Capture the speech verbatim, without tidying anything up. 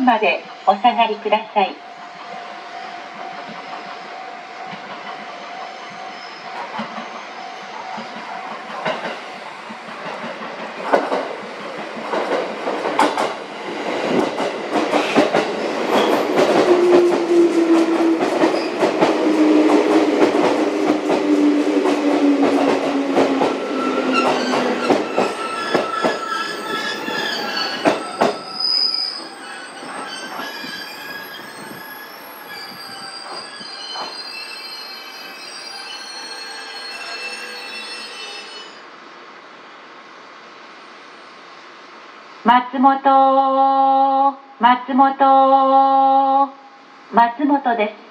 んまでお下がりください。松本、松本、松本です。